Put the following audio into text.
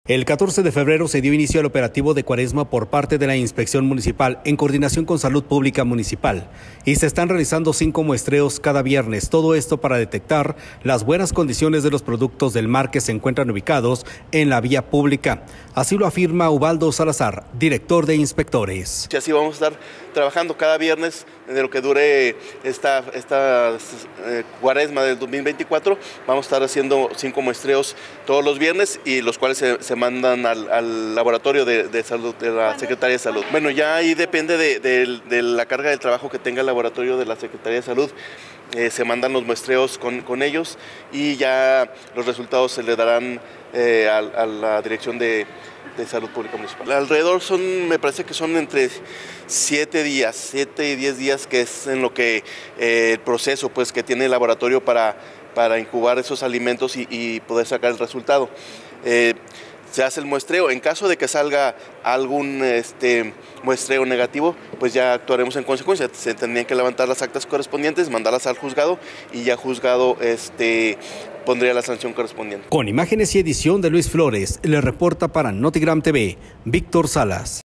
El 14 de febrero se dio inicio al operativo de Cuaresma por parte de la Inspección Municipal en coordinación con Salud Pública Municipal y se están realizando 5 muestreos cada viernes, todo esto para detectar las buenas condiciones de los productos del mar que se encuentran ubicados en la vía pública. Así lo afirma Ubaldo Salazar, director de inspectores. Así vamos a estar trabajando cada viernes de lo que dure esta Cuaresma del 2024. Vamos a estar haciendo 5 muestreos todos los viernes y los cuales se mandan al laboratorio de salud de la Secretaría de Salud. Bueno, ya ahí depende de la carga de trabajo que tenga el laboratorio de la Secretaría de Salud. Se mandan los muestreos con ellos y ya los resultados se le darán a la Dirección de Salud Pública Municipal. Alrededor me parece que son entre 7 y 10 días, que es en lo que el proceso pues, que tiene el laboratorio para incubar esos alimentos y poder sacar el resultado. Se hace el muestreo. En caso de que salga algún muestreo negativo, pues ya actuaremos en consecuencia. Se tendrían que levantar las actas correspondientes, mandarlas al juzgado y ya juzgado pondría la sanción correspondiente. Con imágenes y edición de Luis Flores, le reporta para Notigram TV, Víctor Salas.